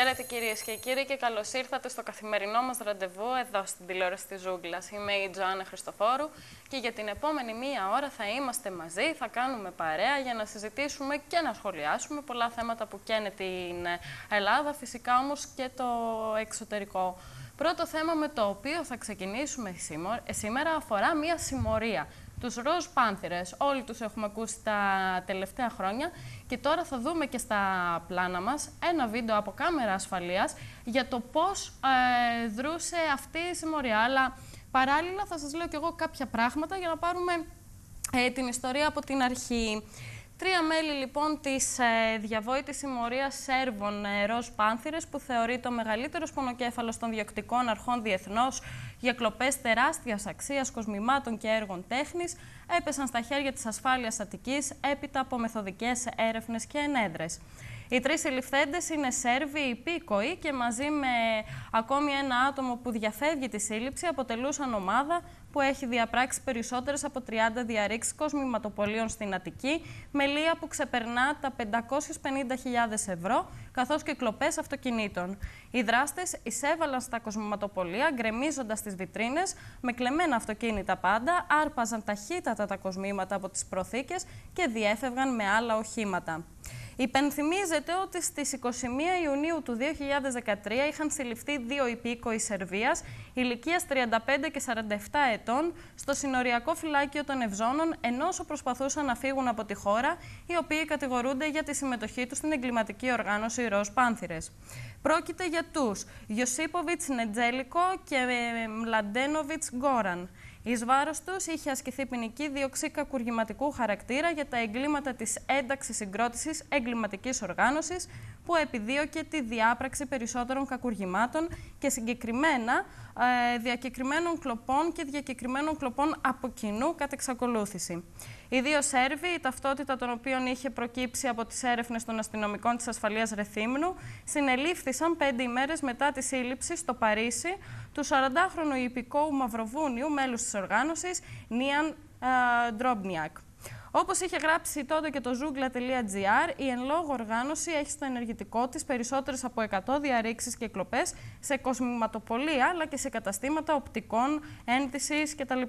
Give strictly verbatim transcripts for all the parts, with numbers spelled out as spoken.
Χαίρετε κυρίες και κύριοι και καλώς ήρθατε στο καθημερινό μας ραντεβού εδώ στην τηλεόραση της Ζούγκλας. Είμαι η Τζοάννα Χριστοφόρου και για την επόμενη μία ώρα θα είμαστε μαζί, θα κάνουμε παρέα για να συζητήσουμε και να σχολιάσουμε πολλά θέματα που καίνε την Ελλάδα, φυσικά όμως και το εξωτερικό. Πρώτο θέμα με το οποίο θα ξεκινήσουμε σήμερα αφορά μία συμμορία. Τους ροζ πάνθηρες, όλοι τους έχουμε ακούσει τα τελευταία χρόνια και τώρα θα δούμε και στα πλάνα μας ένα βίντεο από κάμερα ασφαλείας για το πώς ε, δρούσε αυτή η συμμορία. Αλλά παράλληλα θα σας λέω και εγώ κάποια πράγματα για να πάρουμε ε, την ιστορία από την αρχή. Τρία μέλη λοιπόν της ε, διαβόητης συμμορίας Σέρβων ε, ροζ πάνθηρες, που θεωρείται ο μεγαλύτερος πονοκέφαλος των διοκτικών αρχών διεθνώς για κλοπές τεράστιας αξίας κοσμημάτων και έργων τέχνης, έπεσαν στα χέρια της ασφάλειας Αττικής έπειτα από μεθοδικές έρευνες και ενέδρες. Οι τρεις συλληφθέντες είναι Σέρβοι υπήκοοι και μαζί με ακόμη ένα άτομο που διαφεύγει τη σύλληψη αποτελούσαν ομάδα που έχει διαπράξει περισσότερες από τριάντα διαρρήξεις κοσμηματοπολίων στην Αττική, με λία που ξεπερνά τα πεντακόσιες πενήντα χιλιάδες ευρώ, καθώς και κλοπές αυτοκινήτων. Οι δράστες εισέβαλαν στα κοσμηματοπολία, γκρεμίζοντας τις βιτρίνες με κλεμμένα αυτοκίνητα πάντα, άρπαζαν ταχύτατα τα κοσμήματα από τις προθήκες και διέφευγαν με άλλα οχήματα. Υπενθυμίζεται ότι στις είκοσι μία Ιουνίου του δύο χιλιάδες δεκατρία είχαν συλληφθεί δύο υπήκοοι Σερβίας ηλικίας τριάντα πέντε και σαράντα επτά ετών στο συνοριακό φυλάκιο των Ευζώνων, ενώ προσπαθούσαν να φύγουν από τη χώρα, οι οποίοι κατηγορούνται για τη συμμετοχή τους στην εγκληματική οργάνωση ροζ πάνθηρες. Πρόκειται για τους Ιωσίποβιτς Νετζέλικο και Μλαντένοβιτς Γκόραν. Εις βάρος τους είχε ασκηθεί ποινική δίωξη κακουργηματικού χαρακτήρα για τα εγκλήματα της ένταξης συγκρότησης εγκληματικής οργάνωσης, που επιδίωκε τη διάπραξη περισσότερων κακουργημάτων και συγκεκριμένα ε, διακεκριμένων κλοπών και διακεκριμένων κλοπών από κοινού κατ' εξακολούθηση. Οι δύο Σέρβοι, η ταυτότητα των οποίων είχε προκύψει από τις έρευνες των αστυνομικών της ασφαλείας Ρεθύμνου, συνελήφθησαν πέντε ημέρες μετά τη σύλληψη στο Παρίσι του σαραντάχρονου υπηκόου Μαυροβούνιου, μέλους της οργάνωσης, Νίαν Ντρόμπνιακ. Όπως είχε γράψει τότε και το ζούγκλα τελεία τζι άρ, η εν λόγω οργάνωση έχει στο ενεργητικό της περισσότερες από εκατό διαρρήξεις και κλοπές σε κοσμηματοπολία, αλλά και σε καταστήματα οπτικών, ένδυσης κτλ.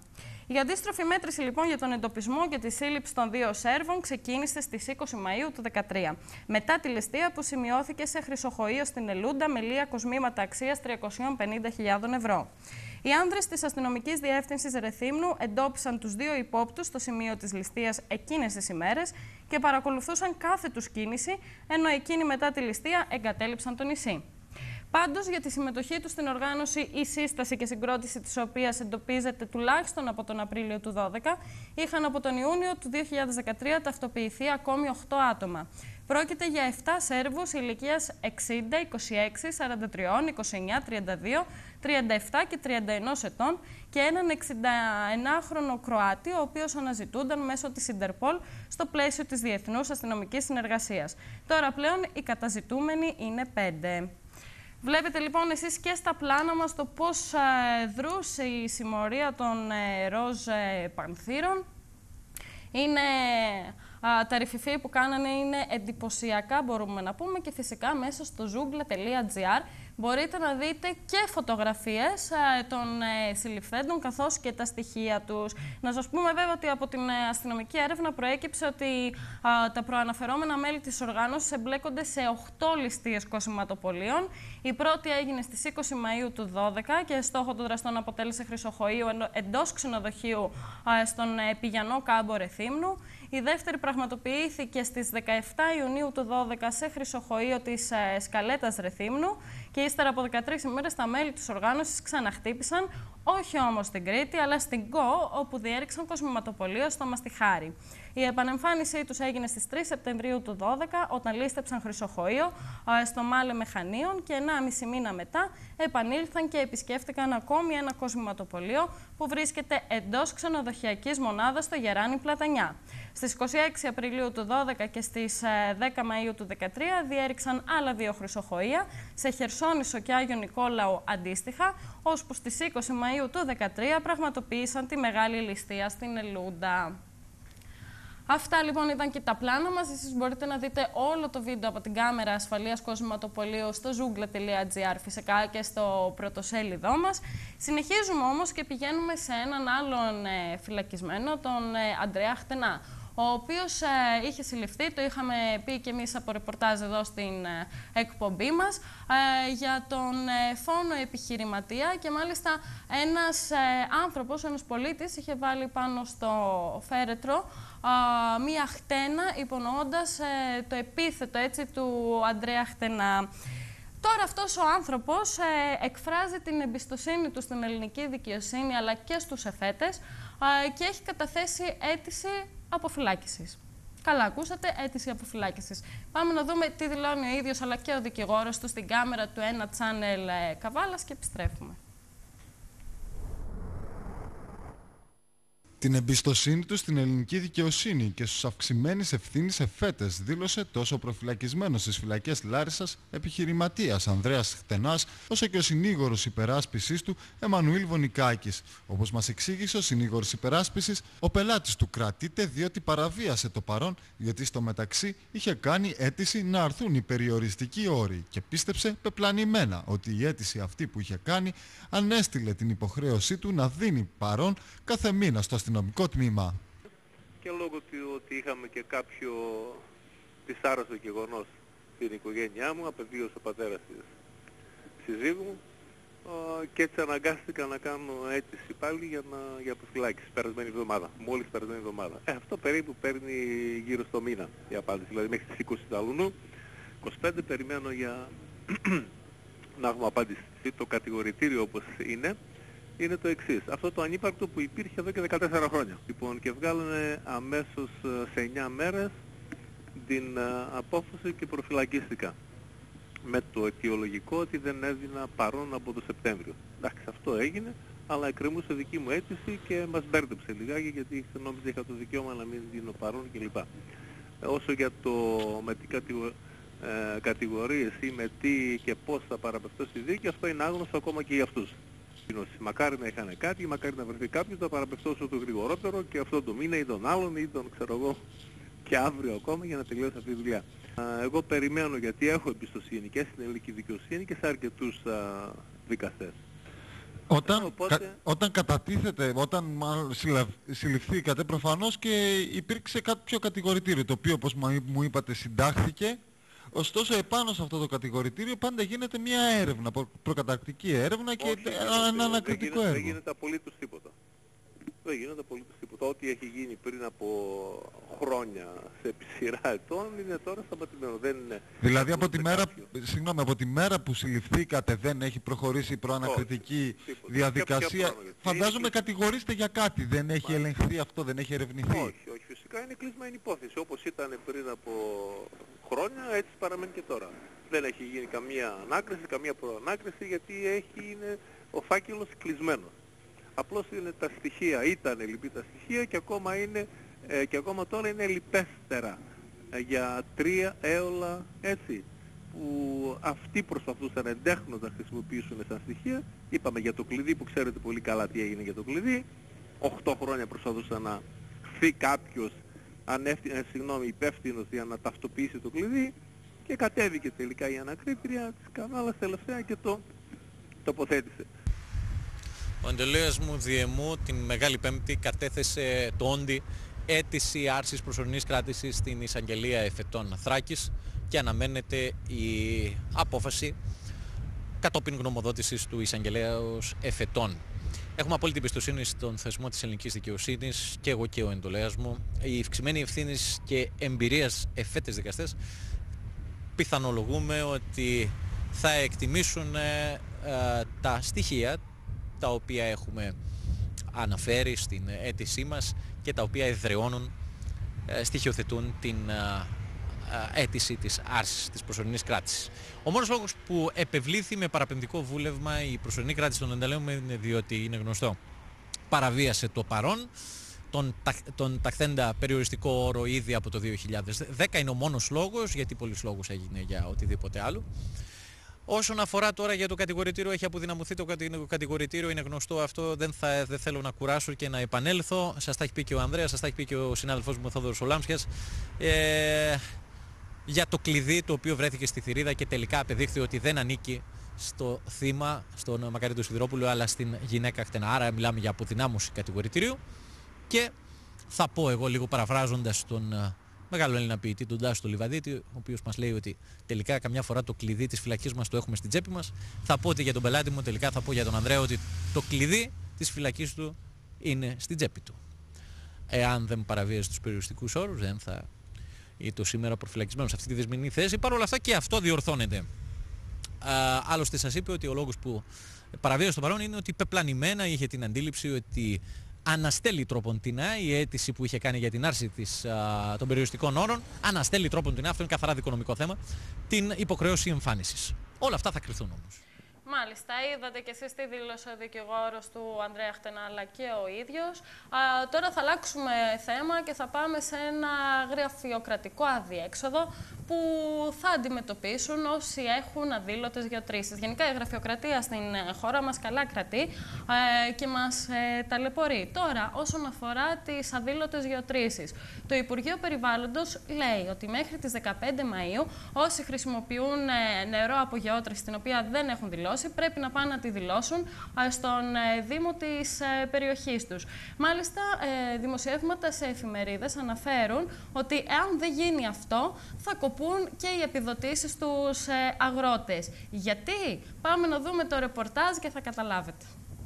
Η αντίστροφη μέτρηση λοιπόν για τον εντοπισμό και τη σύλληψη των δύο Σέρβων ξεκίνησε στις είκοσι Μαΐου του δύο χιλιάδες δεκατρία, μετά τη ληστεία που σημειώθηκε σε χρυσοχοείο στην Ελούντα με λία κοσμήματα αξίας τριακόσιες πενήντα χιλιάδες ευρώ. Οι άνδρες της αστυνομικής διεύθυνσης Ρεθύμνου εντόπισαν τους δύο υπόπτους στο σημείο της ληστείας εκείνες τις ημέρες και παρακολουθούσαν κάθε τους κίνηση, ενώ εκείνοι μετά τη ληστεία εγκατέλειψαν το νησί. Πάντως, για τη συμμετοχή του στην οργάνωση, η σύσταση και συγκρότηση της οποίας εντοπίζεται τουλάχιστον από τον Απρίλιο του δύο χιλιάδες δώδεκα, είχαν από τον Ιούνιο του δύο χιλιάδες δεκατρία ταυτοποιηθεί ακόμη οκτώ άτομα. Πρόκειται για επτά Σέρβους ηλικίας εξήντα, είκοσι έξι, σαράντα τρία, είκοσι εννιά, τριάντα δύο, τριάντα επτά και τριάντα ένα ετών και έναν εξηνταενάχρονο Κροάτη, ο οποίος αναζητούνταν μέσω της Ιντερπολ στο πλαίσιο της Διεθνούς Αστυνομικής Συνεργασίας. Τώρα πλέον οι καταζητούμενοι είναι πέντε. Βλέπετε λοιπόν εσείς και στα πλάνα μας το πώς ε, δρούσε η συμμορία των ε, ροζ ε, πανθήρων. Είναι, α, τα ρηφιφί που κάνανε είναι εντυπωσιακά, μπορούμε να πούμε, και φυσικά μέσα στο ζούγκλα τελεία τζι άρ μπορείτε να δείτε και φωτογραφίες α, των ε, συλληφθέντων καθώς και τα στοιχεία τους. Να σας πούμε βέβαια ότι από την ε, αστυνομική έρευνα προέκυψε ότι α, τα προαναφερόμενα μέλη της οργάνωσης εμπλέκονται σε οκτώ ληστείες κοσμηματοπολίων. Η πρώτη έγινε στις είκοσι Μαΐου του δύο χιλιάδες δώδεκα και στόχο των δραστών αποτέλεσε χρυσοχοείο εντός ξενοδοχείου α, στον ε, Πηγιανό κάμπο Ρεθύμνου. Η δεύτερη πραγματοποιήθηκε στις δεκαεπτά Ιουνίου του δύο χιλιάδες δώδεκα σε χρυσοχοείο της ε, Σκαλέτας Ρεθύμνου και ύστερα από δεκατρείς ημέρες τα μέλη της οργάνωσης ξαναχτύπησαν, όχι όμως στην Κρήτη, αλλά στην Κο, όπου διέριξαν κοσμηματοπολείο στο Μαστιχάρι. Η επανεμφάνισή τους έγινε στις τρεις Σεπτεμβρίου του δύο χιλιάδες δώδεκα, όταν λήστεψαν χρυσοχοείο στο Μάλε Μεχανίων και ενάμιση μήνα μετά επανήλθαν και επισκέφτηκαν ακόμη ένα κοσμηματοπολείο που βρίσκεται εντός ξενοδοχειακής μονάδας στο Γεράνι Πλατανιά. Στις είκοσι έξι Απριλίου του δύο χιλιάδες δώδεκα και στις δέκα Μαΐου του δύο χιλιάδες δεκατρία διέριξαν άλλα δύο χρυσοχοεία σε Χερσόνησο και Άγιο Νικόλαο αντίστοιχα, ώσπου στις είκοσι Μαΐου του δύο χιλιάδες δεκατρία πραγματοποίησαν τη μεγάλη ληστεία στην Ελούντα. Αυτά λοιπόν ήταν και τα πλάνα μας. Εσείς μπορείτε να δείτε όλο το βίντεο από την κάμερα ασφαλείας κοσματοπολίου στο ζούγκλα τελεία τζι άρ φυσικά και στο πρωτοσέλιδό μας. Συνεχίζουμε όμως και πηγαίνουμε σε έναν άλλον ε, φυλακισμένο, τον ε, Αντρέα Χτενά, ο οποίος ε, είχε συλληφθεί, το είχαμε πει και εμείς από ρεπορτάζ εδώ στην ε, εκπομπή μας, ε, για τον ε, φόνο επιχειρηματία, και μάλιστα ένας ε, άνθρωπος, ένας πολίτης, είχε βάλει πάνω στο φέρετρο ε, μία χτένα, υπονοώντας ε, το επίθετο έτσι, του Αντρέα Χτενά. Τώρα αυτός ο άνθρωπος ε, εκφράζει την εμπιστοσύνη του στην ελληνική δικαιοσύνη αλλά και στους εφέτες ε, και έχει καταθέσει αίτηση αποφυλάκησης. Καλά ακούσατε, αίτηση αποφυλάκησης. Πάμε να δούμε τι δηλώνει ο ίδιος αλλά και ο δικηγόρος του στην κάμερα του ένα Channel ε, Καβάλας και επιστρέφουμε. Την εμπιστοσύνη του στην ελληνική δικαιοσύνη και στους αυξημένης ευθύνης εφέτες δήλωσε τόσο ο προφυλακισμένος στις φυλακές Λάρισσας επιχειρηματίας Ανδρέας Χτενάς, όσο και ο συνήγορος υπεράσπισης του Εμμανουήλ Βονικάκης. Όπως μας εξήγησε ο συνήγορος υπεράσπισης, ο πελάτης του κρατείται διότι παραβίασε το παρόν, γιατί στο μεταξύ είχε κάνει αίτηση να αρθούν οι περιοριστικοί όροι και πίστεψε πεπλανημένα ότι η αίτηση αυτή που είχε κάνει ανέστηλε την υποχρέωσή του να δίνει παρόν κάθε μήνα στο αστυνομικό τμήμα. Και λόγω του ότι είχαμε και κάποιο δυσάρεστο γεγονός στην οικογένειά μου, απεβίωσε ο πατέρας της συζύγου μου, και έτσι αναγκάστηκα να κάνω αίτηση πάλι για, να, για αποφυλάκηση περασμένη εβδομάδα, μόλις περασμένη εβδομάδα. Ε, αυτό περίπου παίρνει γύρω στο μήνα η απάντηση, δηλαδή μέχρι τις είκοσι Ταλουνού, είκοσι πέντε περιμένω για να έχουμε απάντηση. Το κατηγορητήριο όπως είναι, είναι το εξής. Αυτό το ανύπαρκτο που υπήρχε εδώ και δεκατέσσερα χρόνια. Λοιπόν, και βγάλανε αμέσως σε εννιά μέρες την απόφαση και προφυλακίστηκα. Με το αιτιολογικό ότι δεν έδινα παρόν από το Σεπτέμβριο. Εντάξει, αυτό έγινε, αλλά εκκρεμούσε δική μου αίτηση και μας μπέρδεψε λιγάκι, γιατί νόμιζα είχα το δικαίωμα να μην δίνω παρόν κλπ. Όσο για το με τι κατηγο... ε, κατηγορίες ή με τι και πώς θα παραπευτώ στη δίκη, αυτό είναι άγνωστο ακόμα και για αυτούς. Μακάρι να είχαν κάτι, μακάρι να βρεθεί κάποιος να παραπευτώσω το γρηγορότερο και αυτό το μήνα ή τον άλλον ή τον ξέρω εγώ και αύριο ακόμα για να τελειώσει αυτή τη δουλειά. Εγώ περιμένω, γιατί έχω εμπιστοσύνη και στην ελληνική δικαιοσύνη και σε αρκετούς α, δικαστές. Όταν, Οπότε... κα, όταν κατατίθεται, όταν συλληφθήκατε προφανώς και υπήρξε κάτι πιο κατηγορητήριο, το οποίο όπως μου είπατε συντάχθηκε. Ωστόσο επάνω σε αυτό το κατηγορητήριο πάντα γίνεται μια έρευνα, προκαταρκτική έρευνα και Όχι, ένα ανακριτικό έργο. Δεν γίνεται απολύτως τίποτα. Δεν γίνεται απολύτως τίποτα. Ό,τι έχει γίνει πριν από χρόνια σε σειρά ετών είναι τώρα σταματημένο. Δεν είναι... Δηλαδή από τη, μέρα, συγγνώμη, από τη μέρα που συλληφθήκατε δεν έχει προχωρήσει η προανακριτική όχι, διαδικασία. Φαντάζομαι κατηγορείστε για κάτι. Δεν έχει Μα... ελεγχθεί αυτό, δεν έχει ερευνηθεί. Όχι, όχι. Φυσικά είναι κλεισμένη υπόθεση. Όπως ήταν πριν από χρόνια, έτσι παραμένει και τώρα. Δεν έχει γίνει καμία ανάκριση, καμία προανάκριση, γιατί έχει, είναι ο φάκελος κλεισμένος. Απλώς είναι τα στοιχεία, ήταν λυπή τα στοιχεία και ακόμα, είναι, ε, και ακόμα τώρα είναι λυπέστερα ε, για τρία έολα, έτσι, που αυτοί προσπαθούσαν εντέχνως να χρησιμοποιήσουν σαν στοιχεία. Είπαμε για το κλειδί που ξέρετε πολύ καλά τι έγινε για το κλειδί. Οχτώ χρόνια προσπαθούσαν να χθεί κάποιος ανεύθυ, ε, συγγνώμη, υπεύθυνος για να ταυτοποιήσει το κλειδί και κατέβηκε τελικά η ανακρίτρια της Καβάλας τελευταία και το τοποθέτησε. Ο εντολέας μου διεμού την Μεγάλη Πέμπτη κατέθεσε το όντι αίτηση άρσης προσωρινής κράτησης στην εισαγγελία εφετών Θράκης και αναμένεται η απόφαση κατόπιν γνωμοδότησης του εισαγγελέως εφετών. Έχουμε απόλυτη εμπιστοσύνη στον θεσμό της ελληνικής δικαιοσύνης και εγώ και ο εντολέας μου. Η ευξημένη ευθύνης και εμπειρίας εφέτες δικαστές πιθανολογούμε ότι θα εκτιμήσουν ε, ε, τα στοιχεία τα οποία έχουμε αναφέρει στην αίτησή μας και τα οποία εδραιώνουν, ε, στοιχειοθετούν την ε, αίτηση της άρσης της προσωρινής κράτησης. Ο μόνος λόγος που επευλήθη με παραπεμπτικό βούλευμα η προσωρινή κράτηση των ενταλέων είναι διότι είναι γνωστό. Παραβίασε το παρόν, τον, τον ταχθέντα περιοριστικό όρο ήδη από το δύο χιλιάδες δέκα, είναι ο μόνος λόγος, γιατί πολλοί λόγους έγινε για οτιδήποτε άλλο. Όσον αφορά τώρα για το κατηγορητήριο, έχει αποδυναμωθεί το κατηγορητήριο, είναι γνωστό αυτό, δεν, θα, δεν θέλω να κουράσω και να επανέλθω. Σας τα έχει πει και ο Ανδρέας, σας τα έχει πει και ο συνάδελφός μου ο Θόδωρος Ολάμψιας. Ε, για το κλειδί το οποίο βρέθηκε στη θηρίδα και τελικά απεδείχθη ότι δεν ανήκει στο θύμα, στον Μακαρίτο Σιδηρόπουλο, αλλά στην γυναίκα χτενά. Άρα μιλάμε για αποδυνάμωση κατηγορητήριου. Και θα πω εγώ λίγο παραφράζοντας τον μεγάλο Έλληνα ποιητή, τον Τάσο Λιβαδίτη, ο οποίος μας λέει ότι τελικά καμιά φορά το κλειδί της φυλακής μας το έχουμε στην τσέπη μας. Θα πω ότι για τον πελάτη μου, τελικά θα πω για τον Ανδρέα ότι το κλειδί της φυλακής του είναι στην τσέπη του. Εάν δεν παραβίαζε τους περιοριστικούς όρους, δεν θα ήταν σήμερα προφυλακισμένος σε αυτή τη δεσμηνή θέση. Παρ' όλα αυτά και αυτό διορθώνεται. Α, άλλωστε σας είπε ότι ο λόγος που παραβίασε το παρόν είναι ότι πεπλανημένα είχε την αντίληψη ότι αναστέλει τρόποντινά η αίτηση που είχε κάνει για την άρση της, α, των περιοριστικών όρων, αναστέλει τρόποντινά, αυτό είναι καθαρά δικονομικό θέμα, την υποχρέωση εμφάνισης. Όλα αυτά θα κρυθούν όμως. Μάλιστα, είδατε και εσείς τι δήλωσε ο δικηγόρος του Ανδρέα Χτενά, αλλά και ο ίδιος. Α, τώρα θα αλλάξουμε θέμα και θα πάμε σε ένα γραφειοκρατικό αδιέξοδο που θα αντιμετωπίσουν όσοι έχουν αδήλωτες γεωτρήσεις. Γενικά η γραφειοκρατία στην χώρα μας καλά κρατεί ε, και μας ε, ταλαιπωρεί. Τώρα, όσον αφορά τις αδήλωτες γεωτρήσεις, το Υπουργείο Περιβάλλοντος λέει ότι μέχρι τις δεκαπέντε Μαΐου όσοι χρησιμοποιούν ε, νερό από γεώτρηση την οποία δεν έχουν δηλώσει, πρέπει να πάνε να τη δηλώσουν ε, στον ε, Δήμο της ε, περιοχής τους. Μάλιστα, ε, δημοσιεύματα σε εφημερίδες αναφέρουν ότι εάν δεν γίνει αυτό, θα κοπούν και οι επιδοτήσεις στους ε, αγρότες. Γιατί? Πάμε να δούμε το ρεπορτάζ και θα καταλάβετε.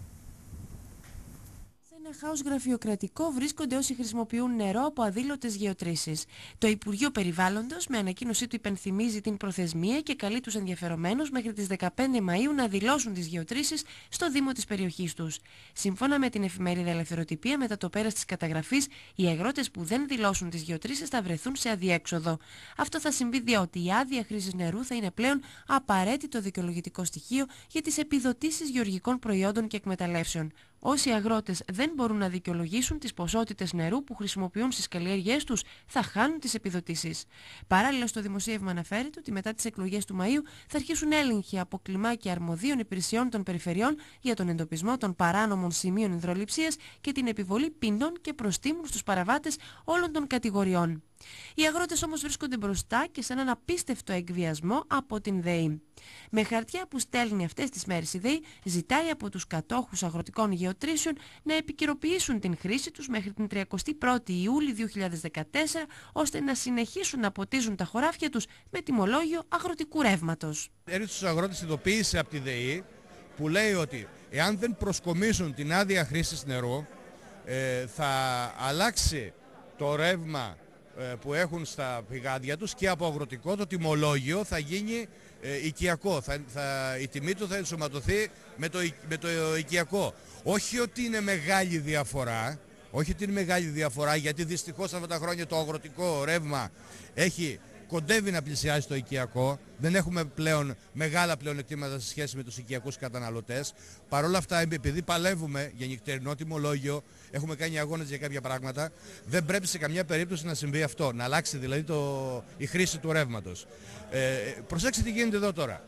Ένα χάος γραφειοκρατικό βρίσκονται όσοι χρησιμοποιούν νερό από αδήλωτες γεωτρήσεις. Το Υπουργείο Περιβάλλοντος με ανακοίνωσή του υπενθυμίζει την προθεσμία και καλεί τους ενδιαφερομένους μέχρι τις δεκαπέντε Μαΐου να δηλώσουν τις γεωτρήσεις στο Δήμο της περιοχής τους. Σύμφωνα με την εφημερίδα Ελευθεροτυπία, μετά το πέρας της καταγραφής, οι αγρότες που δεν δηλώσουν τις γεωτρήσεις θα βρεθούν σε αδιέξοδο. Αυτό θα συμβεί διότι η άδεια χρήσης νερού θα είναι πλέον απαραίτητο δικαιολογητικό στοιχείο για τις επιδοτήσεις γεωργικών προϊόντων και εκμεταλλεύσεων. Όσοι αγρότες δεν μπορούν να δικαιολογήσουν τις ποσότητες νερού που χρησιμοποιούν στις καλλιέργειές τους, θα χάνουν τις επιδοτήσεις. Παράλληλα, στο δημοσίευμα αναφέρεται ότι μετά τις εκλογές του Μαΐου θα αρχίσουν έλεγχοι από κλιμάκια αρμοδίων υπηρεσιών των περιφερειών για τον εντοπισμό των παράνομων σημείων υδρολειψίας και την επιβολή ποινών και προστίμων στους παραβάτες όλων των κατηγοριών. Οι αγρότες όμως βρίσκονται μπροστά και σε έναν απίστευτο εκβιασμό από την ΔΕΗ. Με χαρτιά που στέλνει αυτές τις μέρες η ΔΕΗ, ζητάει από τους κατόχους αγροτικών γεωτρήσεων να επικαιροποιήσουν την χρήση τους μέχρι την τριαντάφυλακη Ιούλη δύο χιλιάδες δεκατέσσερα, ώστε να συνεχίσουν να ποτίζουν τα χωράφια τους με τιμολόγιο αγροτικού ρεύματος. Έρχεται στους αγρότες ειδοποίηση από τη ΔΕΗ που λέει ότι εάν δεν προσκομίσουν την άδεια χρήσης νερού, ε, θα αλλάξει το ρεύμα που έχουν στα πηγάδια τους και από αγροτικό το τιμολόγιο θα γίνει ε, οικιακό. Θα, θα, η τιμή του θα ενσωματωθεί με το, με το οικιακό. Όχι ότι είναι μεγάλη διαφορά, όχι ότι είναι μεγάλη διαφορά, γιατί δυστυχώς αυτά τα χρόνια το αγροτικό ρεύμα έχει, κοντεύει να πλησιάσει το οικιακό. Δεν έχουμε πλέον μεγάλα πλεονεκτήματα σε σχέση με τους οικιακούς καταναλωτές. Παρ' όλα αυτά, επειδή παλεύουμε για νυχτερινό τιμολόγιο, έχουμε κάνει αγώνες για κάποια πράγματα, δεν πρέπει σε καμιά περίπτωση να συμβεί αυτό, να αλλάξει δηλαδή το, η χρήση του ρεύματος. Ε, προσέξτε τι γίνεται εδώ τώρα.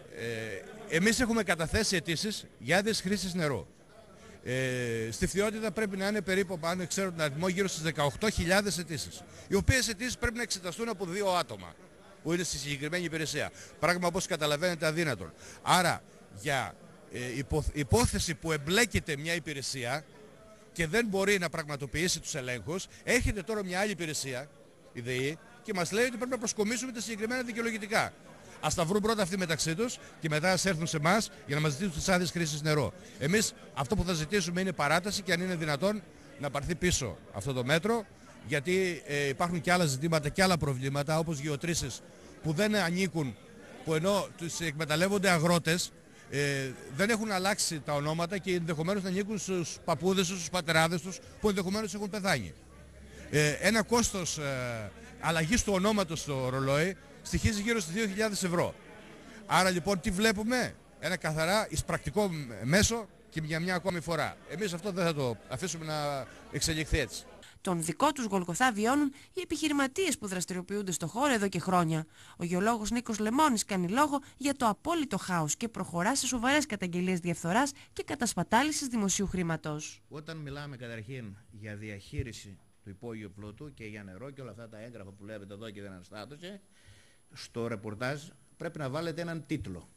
Ε, εμείς έχουμε καταθέσει αιτήσεις για άδειες χρήσης νερού. Ε, στη Φθιώτιδα πρέπει να είναι περίπου, αν ξέρω τον αριθμό, γύρω στις δεκαοκτώ χιλιάδες αιτήσεις. Οι οποίες αιτήσεις πρέπει να εξεταστούν από δύο άτομα που είναι στη συγκεκριμένη υπηρεσία. Πράγμα, όπως καταλαβαίνετε, αδύνατον. Άρα για ε, υπο, υπόθεση που εμπλέκεται μια υπηρεσία και δεν μπορεί να πραγματοποιήσει τους ελέγχους, έρχεται τώρα μια άλλη υπηρεσία, η ΔΕΗ, και μας λέει ότι πρέπει να προσκομίσουμε τα συγκεκριμένα δικαιολογητικά. Ας τα βρουν πρώτα αυτοί μεταξύ τους και μετά ας έρθουν σε εμάς για να μας ζητήσουν τις άδειες χρήσης νερού. Εμείς αυτό που θα ζητήσουμε είναι παράταση και αν είναι δυνατόν να πάρθει πίσω αυτό το μέτρο, γιατί ε, υπάρχουν και άλλα ζητήματα και άλλα προβλήματα, όπως γεωτρήσεις που δεν ανήκουν, που ενώ τους εκμεταλλεύονται αγρότες, ε, δεν έχουν αλλάξει τα ονόματα και ενδεχομένως να ανήκουν στους παππούδες τους, στους πατεράδες τους, που ενδεχομένως έχουν πεθάνει. Ε, ένα κόστος ε, αλλαγής του ονόματος στο ρολόι στοιχίζει γύρω στις δύο χιλιάδες ευρώ. Άρα λοιπόν τι βλέπουμε? Ένα καθαρά εισπρακτικό μέσο και για μια ακόμη φορά. Εμείς αυτό δεν θα το αφήσουμε να εξελιχθεί έτσι. τον δικό τους Γολγοθά βιώνουν οι επιχειρηματίες που δραστηριοποιούνται στο χώρο εδώ και χρόνια. Ο γεωλόγος Νίκος Λεμώνης κάνει λόγο για το απόλυτο χάος και προχωρά σε σοβαρές καταγγελίες διαφθοράς και κατασπατάλησης δημοσίου χρήματος. Όταν μιλάμε καταρχήν για διαχείριση του υπόγειου πλούτου και για νερό και όλα αυτά τα έγγραφα που βλέπετε εδώ και δεν αναστάτωσε, στο ρεπορτάζ πρέπει να βάλετε έναν τίτλο.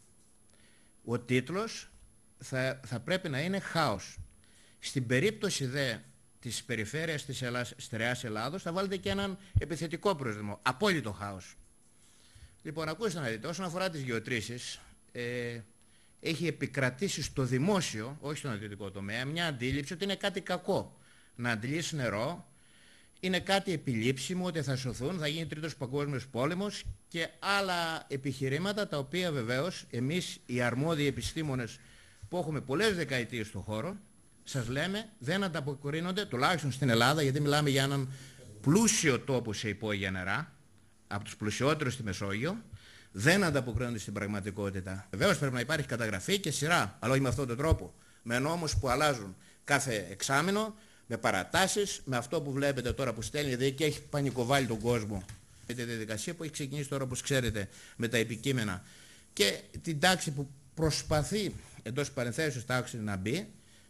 Ο τίτλος θα, θα πρέπει να είναι χάος. Στην περίπτωση δε της περιφέρειας της Ελλάς, Στερεάς Ελλάδος θα βάλετε και έναν επιθετικό προσδεμό. Απόλυτο χάος. Λοιπόν, ακούστε να δείτε, όσον αφορά τις γεωτρήσεις, ε, έχει επικρατήσει στο δημόσιο, όχι στον ιδιωτικό τομέα, μια αντίληψη ότι είναι κάτι κακό να αντλήσει νερό, είναι κάτι επιλήψιμο, ότι θα σωθούν, θα γίνει τρίτος παγκόσμιος πόλεμος και άλλα επιχειρήματα τα οποία βεβαίως εμείς οι αρμόδιοι επιστήμονες που έχουμε πολλές δεκαετίες στον χώρο, σας λέμε δεν ανταποκρίνονται, τουλάχιστον στην Ελλάδα, γιατί μιλάμε για έναν πλούσιο τόπο σε υπόγεια νερά, από τους πλουσιότερους στη Μεσόγειο, δεν ανταποκρίνονται στην πραγματικότητα. Βεβαίως πρέπει να υπάρχει καταγραφή και σειρά, αλλά όχι με αυτόν τον τρόπο. Με νόμους που αλλάζουν κάθε εξάμηνο, με παρατάσεις, με αυτό που βλέπετε τώρα που στέλνει δηλαδή και έχει πανικοβάλει τον κόσμο. Με τη διαδικασία που έχει ξεκινήσει τώρα, όπως ξέρετε, με τα επικείμενα και την τάξη που προσπαθεί εντός παρενθέσεως τάξη να μπει,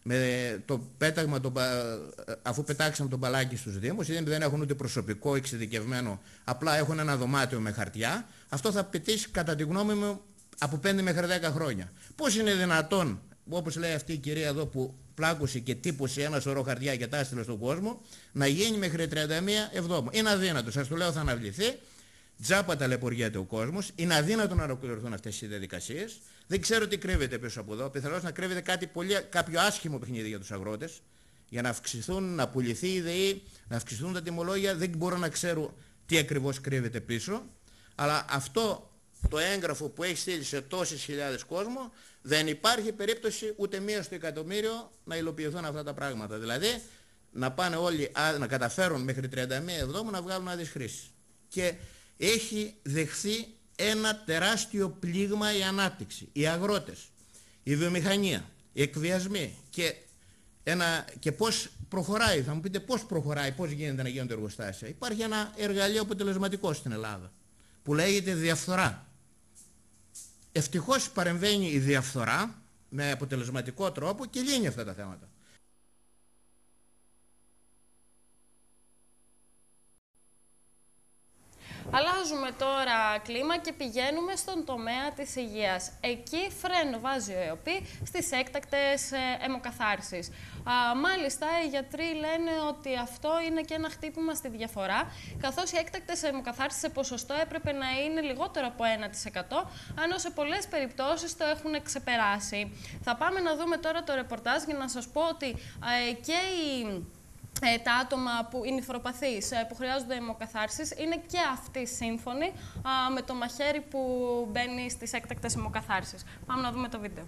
με το πέταγμα, το, αφού πετάξαμε τον μπαλάκι στους Δήμους, γιατί δεν έχουν ούτε προσωπικό εξειδικευμένο, απλά έχουν ένα δωμάτιο με χαρτιά, αυτό θα απαιτήσει κατά τη γνώμη μου από πέντε μέχρι δέκα χρόνια. Πώς είναι δυνατόν, όπως λέει αυτή η κυρία εδώ που πλάκωσε και τύπωσε ένα σωρό χαρτιά και τα έστειλε στον κόσμο, να γίνει μέχρι τριάντα μία Εβδόμου. Είναι αδύνατο, σας το λέω, θα αναβληθεί. Τζάπα ταλαιπωριέται ο κόσμος. Είναι αδύνατο να ολοκληρωθούν αυτές οι διαδικασίες. Δεν ξέρω τι κρύβεται πίσω από εδώ. Πιθανώς να κρύβεται κάτι πολύ, κάποιο άσχημο παιχνίδι για τους αγρότες. Για να αυξηθούν, να πουληθεί η ΔΕΗ, να αυξηθούν τα τιμολόγια. Δεν μπορώ να ξέρω τι ακριβώς κρύβεται πίσω. Αλλά αυτό το έγγραφο που έχει στείλει σε τόσες χιλιάδες κόσμο, δεν υπάρχει περίπτωση ούτε μία στο εκατομμύριο να υλοποιηθούν αυτά τα πράγματα. Δηλαδή να πάνε όλοι, να καταφέρουν μέχρι τριάντα μία Εβδόμου να βγάλουν άδειες χρήσης. Και έχει δεχθεί ένα τεράστιο πλήγμα η ανάπτυξη, οι αγρότες, η βιομηχανία, οι εκβιασμοί και, ένα, και πώς προχωράει. Θα μου πείτε πώς προχωράει, πώς γίνεται να γίνονται εργοστάσια. Υπάρχει ένα εργαλείο αποτελεσματικό στην Ελλάδα που λέγεται διαφθορά. Ευτυχώς παρεμβαίνει η διαφθορά με αποτελεσματικό τρόπο και λύνει αυτά τα θέματα. Αλλάζουμε τώρα κλίμα και πηγαίνουμε στον τομέα της υγείας. Εκεί φρένο βάζει ο ΕΟΠΗ στις έκτακτες ε, αιμοκαθάρσεις. Α, μάλιστα, οι γιατροί λένε ότι αυτό είναι και ένα χτύπημα στη διαφορά, καθώς οι έκτακτες αιμοκαθάρσεις σε ποσοστό έπρεπε να είναι λιγότερο από ένα τοις εκατό, ενώ σε πολλές περιπτώσεις το έχουν ξεπεράσει. Θα πάμε να δούμε τώρα το ρεπορτάζ για να σας πω ότι ε, και οι... Ε, τα άτομα που είναι νηφροπαθείς, ε, που χρειάζονται αιμοκαθάρσεις, είναι και αυτοί σύμφωνοι α, με το μαχαίρι που μπαίνει στις έκτακτες αιμοκαθάρσεις. Πάμε να δούμε το βίντεο.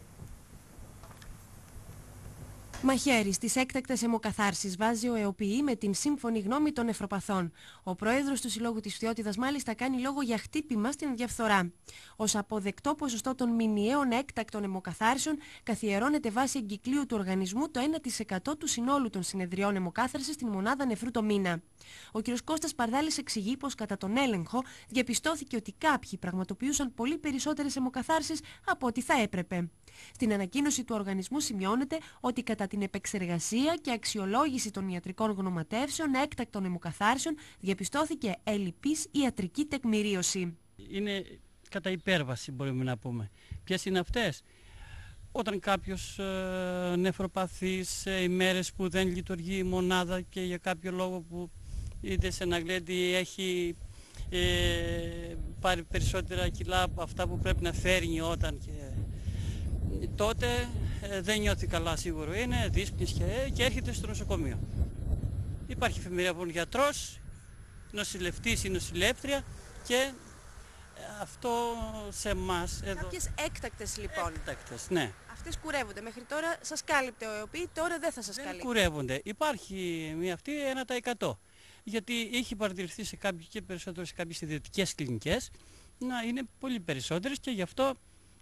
Μαχαίρι στις έκτακτες αιμοκαθάρσεις βάζει ο ΕΟΠΗ με την σύμφωνη γνώμη των νεφροπαθών. Ο πρόεδρος του Συλλόγου της Φθιώτιδας μάλιστα κάνει λόγο για χτύπημα στην διαφθορά. Ως αποδεκτό ποσοστό των μηνιαίων έκτακτων αιμοκαθάρσεων καθιερώνεται βάσει εγκυκλίου του οργανισμού το ένα τοις εκατό του συνόλου των συνεδριών αιμοκάθαρσης στην μονάδα νεφρού το μήνα. Ο κ. Κώστας Παρδάλης εξηγεί πως κατά τον έλεγχο διαπιστώθηκε ότι κάποιοι πραγματοποιούσαν πολύ περισσότερες αιμοκαθάρσεις από ό,τι θα έπρεπε. Στην ανακοίνωση του οργανισμού σημειώνεται ότι κατά την επεξεργασία και αξιολόγηση των ιατρικών γνωματεύσεων έκτακτων αιμοκαθάρσεων διαπιστώθηκε ελλειπής ιατρική τεκμηρίωση. Είναι κατά υπέρβαση, μπορούμε να πούμε. Ποιες είναι αυτές? Όταν κάποιος ε, νεφροπαθής σε ημέρες που δεν λειτουργεί η μονάδα και για κάποιο λόγο που είτε σε ένα γλέντι έχει ε, πάρει περισσότερα κιλά από αυτά που πρέπει να φέρνει όταν και τότε ε, δεν νιώθει καλά, σίγουρο είναι, δύσπνης και, και έρχεται στο νοσοκομείο. Υπάρχει εφημερία από τον γιατρός, νοσηλευτής ή νοσηλεύτρια και ε, αυτό σε εμάς εδώ... Κάποιες έκτακτες λοιπόν. Έκτακτες, ναι. Αυτές κουρεύονται. Μέχρι τώρα σας κάλυπτε ο ΕΟΠΗ, τώρα δεν θα σας δεν καλύπτει. Κουρεύονται. Υπάρχει μια αυτή ένα τοις εκατό. Γιατί έχει παρατηρηθεί σε κάποιες και περισσότερο σε κάποιες ιδιωτικές κλινικές να είναι πολύ περισσότερες και γι' αυτό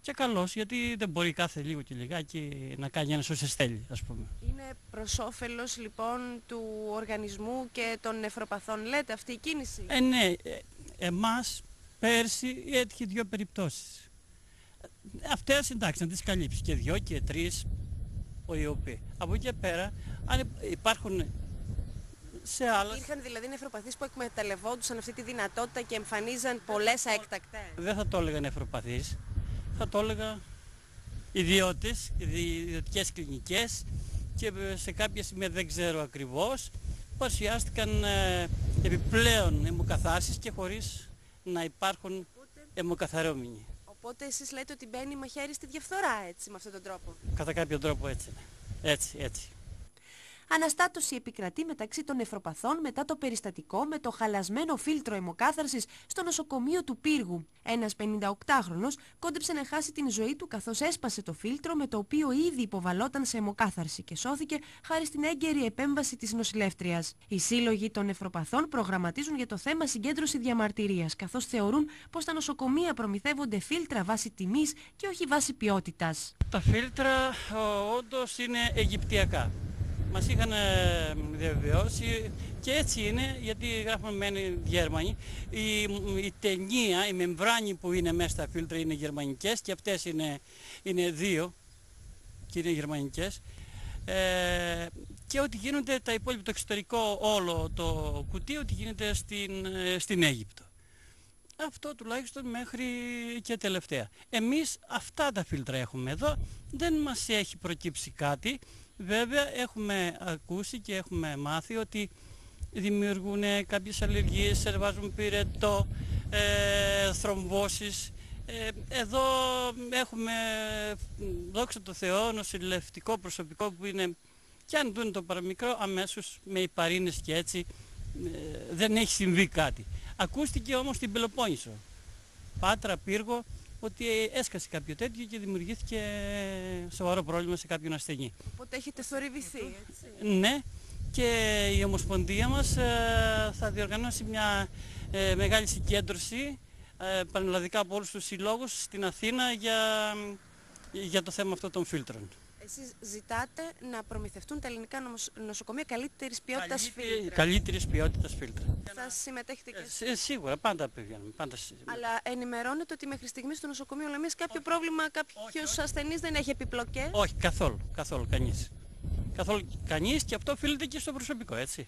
και καλώς, γιατί δεν μπορεί κάθε λίγο και λιγάκι να κάνει ένας όσες θέλει, ας πούμε. Είναι προς όφελος λοιπόν του οργανισμού και των νεφροπαθών, λέτε, αυτή η κίνηση? Ε, ναι, ε, εμάς πέρσι έτυχε δύο περιπτώσεις. Αυτές εντάξει να τις καλύψει και δυο και τρεις ο ΙΟΠΗ. Από εκεί και πέρα, αν υπάρχουν σε άλλα... Υπήρχαν δηλαδή νεφροπαθείς που εκμεταλλευόντουσαν αυτή τη δυνατότητα και εμφανίζαν πολλές έκτακτες. Δεν θα το έλεγα νεφροπαθείς, θα το έλεγα ιδιώτες, ιδιωτικές κλινικές, και σε κάποια σημεία δεν ξέρω ακριβώς, παρουσιάστηκαν ε, επιπλέον αιμοκαθάρσεις και χωρίς να υπάρχουν αιμοκαθαρόμενοι. Οπότε εσείς λέτε ότι μπαίνει μαχαίρι στη διαφθορά, έτσι, με αυτόν τον τρόπο? Κατά κάποιο τρόπο έτσι είναι. Έτσι, έτσι. Αναστάτωση επικρατεί μεταξύ των νεφροπαθών μετά το περιστατικό με το χαλασμένο φίλτρο αιμοκάθαρσης στο νοσοκομείο του Πύργου. Ένας πενηνταοκτάχρονος κόντεψε να χάσει την ζωή του καθώς έσπασε το φίλτρο με το οποίο ήδη υποβαλόταν σε αιμοκάθαρση και σώθηκε χάρη στην έγκαιρη επέμβαση της νοσηλεύτριας. Οι σύλλογοι των νεφροπαθών προγραμματίζουν για το θέμα συγκέντρωση διαμαρτυρίας, καθώς θεωρούν πως τα νοσοκομεία προμηθεύονται φίλτρα βάσει τιμής και όχι βάσει ποιότητας. Τα φίλτρα όντως είναι αιγυπτιακά. Μας είχαν διαβεβαιώσει και έτσι είναι, γιατί γράφουμε μένει Γερμανοί. Η, η ταινία, η μεμβράνη που είναι μέσα στα φίλτρα είναι γερμανικές και αυτές είναι, είναι δύο και είναι γερμανικές. Ε, και ότι γίνονται τα υπόλοιπα, το εξωτερικό όλο το κουτί, ότι γίνεται στην, στην Αίγυπτο. Αυτό τουλάχιστον μέχρι και τελευταία. Εμείς αυτά τα φίλτρα έχουμε εδώ, δεν μας έχει προκύψει κάτι. Βέβαια έχουμε ακούσει και έχουμε μάθει ότι δημιουργούν κάποιες αλλεργίες, βάζουν πυρετό, ε, θρομβώσεις. Ε, εδώ έχουμε, δόξα τω Θεώ, νοσηλευτικό προσωπικό που είναι, και αν δουν το παραμικρό, αμέσως με υπαρίνες και έτσι, ε, δεν έχει συμβεί κάτι. Ακούστηκε όμως στην Πελοπόννησο, Πάτρα, Πύργο, ότι έσκασε κάποιο τέτοιο και δημιουργήθηκε σοβαρό πρόβλημα σε κάποιον ασθενή. Οπότε έχετε θορυβηθεί, έτσι? Ναι, και η Ομοσπονδία μας ε, θα διοργανώσει μια ε, μεγάλη συγκέντρωση ε, πανελλαδικά από όλους τους συλλόγους στην Αθήνα για, για το θέμα αυτό των φίλτρων. Εσείς ζητάτε να προμηθευτούν τα ελληνικά νοσοκομεία καλύτερης ποιότητας φίλτρα. Καλύτερης ποιότητας φίλτρα. Θα συμμετέχετε και εσείς? Ε, σίγουρα, πάντα πηγαίνουμε. Πάντα... Αλλά ενημερώνετε ότι μέχρι στιγμής στο νοσοκομείο Λαμίας κάποιο όχι, πρόβλημα, κάποιος ασθενής δεν έχει επιπλοκές? Όχι, καθόλου, καθόλου, κανείς. Καθόλου κανείς, και αυτό οφείλεται και στο προσωπικό, έτσι.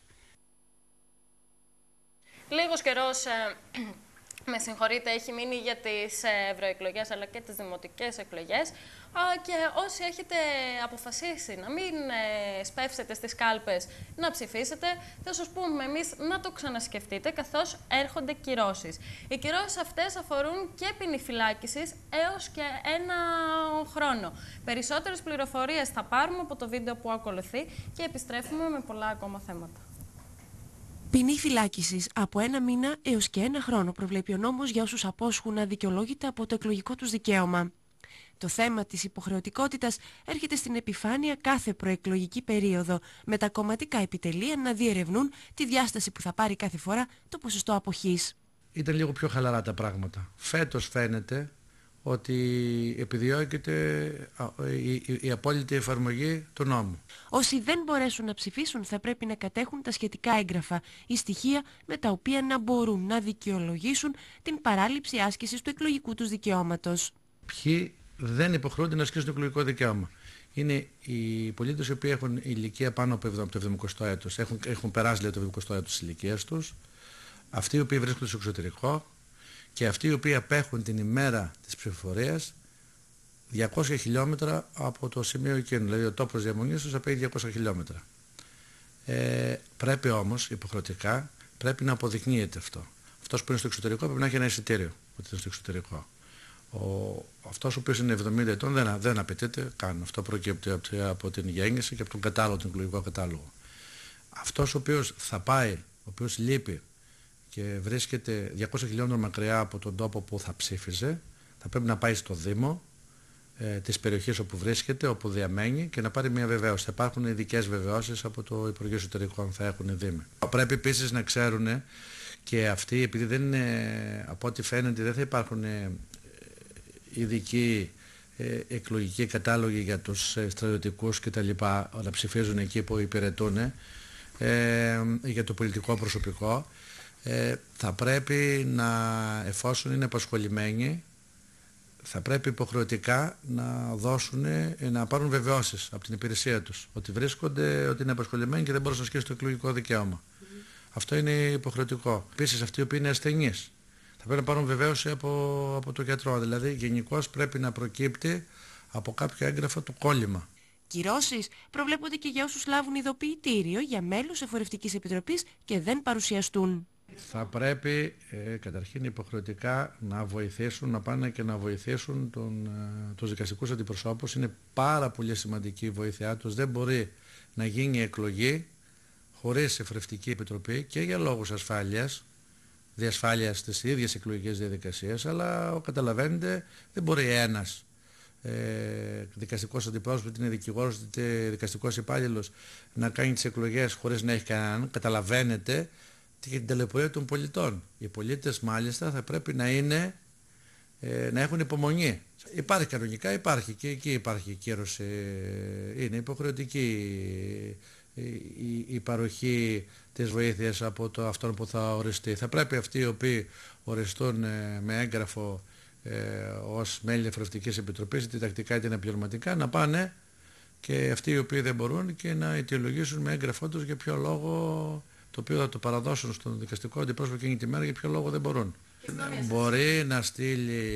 Λίγος καιρός... Ε... με συγχωρείτε, έχει μείνει για τις ευρωεκλογές αλλά και τις δημοτικές εκλογές, και όσοι έχετε αποφασίσει να μην σπεύσετε στις κάλπες να ψηφίσετε, θα σας πούμε εμείς να το ξανασκεφτείτε, καθώς έρχονται κυρώσεις. Οι κυρώσεις αυτές αφορούν και ποινή φυλάκισης έως και ένα χρόνο. Περισσότερες πληροφορίες θα πάρουμε από το βίντεο που ακολουθεί και επιστρέφουμε με πολλά ακόμα θέματα. Ποινή φυλάκισης από ένα μήνα έως και ένα χρόνο προβλέπει ο νόμος για όσους απόσχουν αδικαιολόγητα από το εκλογικό τους δικαίωμα. Το θέμα της υποχρεωτικότητας έρχεται στην επιφάνεια κάθε προεκλογική περίοδο, με τα κομματικά επιτελεία να διερευνούν τη διάσταση που θα πάρει κάθε φορά το ποσοστό αποχής. Ήταν λίγο πιο χαλαρά τα πράγματα. Φέτος φαίνεται ότι επιδιώκεται η, η, η απόλυτη εφαρμογή του νόμου. Όσοι δεν μπορέσουν να ψηφίσουν θα πρέπει να κατέχουν τα σχετικά έγγραφα ή στοιχεία με τα οποία να μπορούν να δικαιολογήσουν την παράληψη άσκησης του εκλογικού τους δικαιώματος. Ποιοι δεν υποχρεούνται να ασκήσουν το εκλογικό δικαίωμα? Είναι οι πολίτες οι οποίοι έχουν ηλικία πάνω από το εβδομηκοστό έτος, έχουν, έχουν περάσει λέει, το εβδομηκοστό έτος της ηλικίας τους, αυτοί οι οποίοι βρίσκονται στο εξωτερικό, και αυτοί οι οποίοι απέχουν την ημέρα της ψηφοφορίας διακόσια χιλιόμετρα από το σημείο εκείνο. Δηλαδή ο τόπος διαμονής τους απέχει διακόσια χιλιόμετρα. Ε, πρέπει όμως υποχρεωτικά πρέπει να αποδεικνύεται αυτό. Αυτός που είναι στο εξωτερικό πρέπει να έχει ένα εισιτήριο ότι είναι στο εξωτερικό. Ο, αυτός ο οποίος είναι εβδομήντα ετών δεν, δεν απαιτείται καν. Αυτό προκύπτει από, από την γέννηση και από τον κατάλογο, τον εκλογικό κατάλογο. Αυτός ο οποίος θα πάει, ο οποίος λείπει και βρίσκεται διακόσια χιλιόμετρα μακριά από τον τόπο που θα ψήφιζε, θα πρέπει να πάει στο Δήμο ε, της περιοχής όπου βρίσκεται, όπου διαμένει, και να πάρει μια βεβαίωση. Θα υπάρχουν ειδικές βεβαιώσεις από το Υπουργείο Εσωτερικών, θα έχουν οι Δήμοι. Πρέπει επίσης να ξέρουν και αυτοί, επειδή δεν είναι, από ό,τι φαίνεται δεν θα υπάρχουν ειδικοί ε, εκλογικοί κατάλογοι για τους ε, στρατιωτικούς κτλ. Να ψηφίζουν εκεί που υπηρετούν ε, για το πολιτικό προσωπικό. Ε, θα πρέπει να, εφόσον είναι απασχολημένοι, θα πρέπει υποχρεωτικά να δώσουν, να πάρουν βεβαιώσεις από την υπηρεσία τους ότι βρίσκονται, ότι είναι απασχολημένοι και δεν μπορούν να ασκήσουν το εκλογικό δικαίωμα. Mm-hmm. Αυτό είναι υποχρεωτικό. Επίσης αυτοί οι οποίοι είναι ασθενείς θα πρέπει να πάρουν βεβαίωση από, από τον γιατρό. Δηλαδή γενικώς πρέπει να προκύπτει από κάποιο έγγραφο το κόλλημα. Κυρώσεις προβλέπονται και για όσους λάβουν ειδοποιητήριο για μέλος Εφορευτικής Επιτροπής και δεν παρουσιαστούν. Θα πρέπει ε, καταρχήν υποχρεωτικά να βοηθήσουν, να πάνε και να βοηθήσουν τον, ε, τους δικαστικούς αντιπροσώπους. Είναι πάρα πολύ σημαντική η βοήθειά τους. Δεν μπορεί να γίνει εκλογή χωρίς Εφορευτική Επιτροπή και για λόγους ασφάλειας, διασφάλειας της ίδιας εκλογικής διαδικασίας, αλλά καταλαβαίνετε δεν μπορεί ένας ε, δικαστικός αντιπρόσωπος, είτε είναι δικηγόρος είτε δικαστικός υπάλληλος, να κάνει τις εκλογές χωρίς να έχει κανέναν. Καταλαβαίνετε και την ταλαιπωρία των πολιτών. Οι πολίτες μάλιστα θα πρέπει να είναι, ε, να έχουν υπομονή. Υπάρχει κανονικά, υπάρχει και εκεί υπάρχει κύρωση, είναι υποχρεωτική η, η, η παροχή της βοήθειας από το αυτόν που θα οριστεί. Θα πρέπει αυτοί οι οποίοι οριστούν ε, με έγγραφο ε, ως μέλη Εφορευτικής Επιτροπής, είτε τακτικά είτε αναπληρωματικά, να πάνε και αυτοί οι οποίοι δεν μπορούν και να αιτιολογήσουν με έγγραφό τους για ποιο λόγο, το οποίο θα το παραδώσουν στον δικαστικό αντιπρόσωπο εκείνη τη μέρα, για ποιο λόγο δεν μπορούν. Μπορεί να στείλει,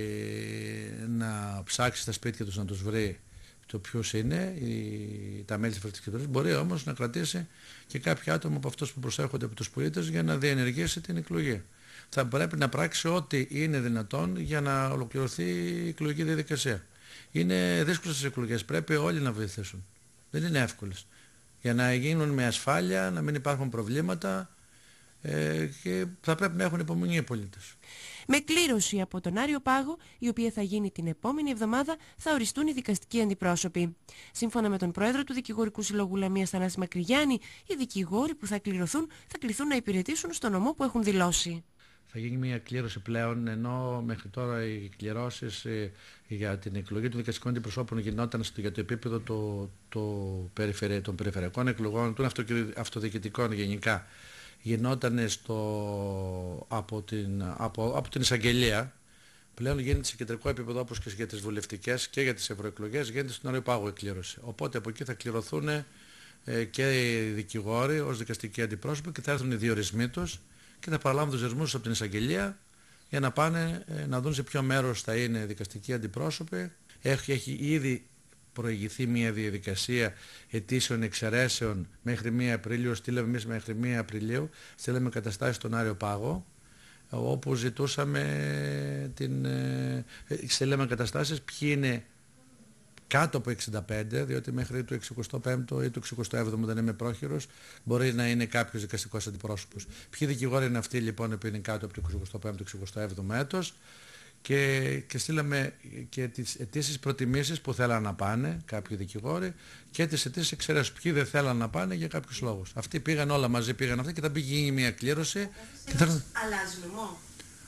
να ψάξει στα σπίτια τους να τους βρει το ποιος είναι, οι, τα μέλη της Εφορευτικής Επιτροπής. Μπορεί όμως να κρατήσει και κάποια άτομα από αυτούς που προσέρχονται από τους πολίτες για να διενεργήσει την εκλογή. Θα πρέπει να πράξει ό,τι είναι δυνατόν για να ολοκληρωθεί η εκλογική διαδικασία. Είναι δύσκολες οι εκλογές, πρέπει όλοι να βοηθήσουν. Δεν είναι εύκολες. Για να γίνουν με ασφάλεια, να μην υπάρχουν προβλήματα ε, και θα πρέπει να έχουν υπομονή οι πολίτες. Με κλήρωση από τον Άριο Πάγο, η οποία θα γίνει την επόμενη εβδομάδα, θα οριστούν οι δικαστικοί αντιπρόσωποι. Σύμφωνα με τον πρόεδρο του Δικηγορικού Συλλόγου Λαμίας, Θανάση Μακρυγιάννη, οι δικηγόροι που θα κληρωθούν θα κληθούν να υπηρετήσουν στον νομό που έχουν δηλώσει. Θα γίνει μια κλήρωση πλέον, ενώ μέχρι τώρα οι κληρώσεις ε, για την εκλογή των δικαστικών αντιπροσώπων γινόταν στο, για το επίπεδο το, το περιφερει, των περιφερειακών εκλογών, των αυτοδιοικητικών γενικά, γινόταν στο, από, την, από, από την εισαγγελία. Πλέον γίνεται σε κεντρικό επίπεδο, όπως και για τις βουλευτικές και για τις ευρωεκλογές, γίνεται στον Άριο Πάγο η κλήρωση. Οπότε από εκεί θα κληρωθούν ε, και οι δικηγόροι ως δικαστικοί αντιπρόσωποι και θα έρθουν οι διορισμοί τους και θα παραλάβουν τους διορισμούς από την εισαγγελία για να πάνε ε, να δουν σε ποιο μέρος θα είναι δικαστικοί αντιπρόσωποι. Έχει, έχει ήδη προηγηθεί μια διαδικασία αιτήσεων εξαιρέσεων μέχρι πρώτη Απριλίου, στείλαμε εμείς μέχρι πρώτη Απριλίου, στείλαμε καταστάσεις στον Άριο Πάγο, όπου ζητούσαμε την, ε, στείλαμε καταστάσεις ποιοι είναι κάτω από εξήντα πέντε, διότι μέχρι το εξηκοστό πέμπτο ή το εξηκοστό έβδομο δεν είμαι πρόχειρος, μπορεί να είναι κάποιος δικαστικός αντιπρόσωπος. Ποιοι δικηγόροι είναι αυτοί λοιπόν που είναι κάτω από το εξηκοστό πέμπτο εξηκοστό έβδομο έτος, και, και στείλαμε και τις αιτήσεις προτιμήσεις που θέλαν να πάνε κάποιοι δικηγόροι και τις αιτήσεις εξαιρέσεις ποιοι δεν θέλαν να πάνε για κάποιους λόγους. Αυτοί πήγαν όλα μαζί, πήγαν αυτοί και θα πήγε γίνει μια κλήρωση. Και θα... Αλλάζει νομό.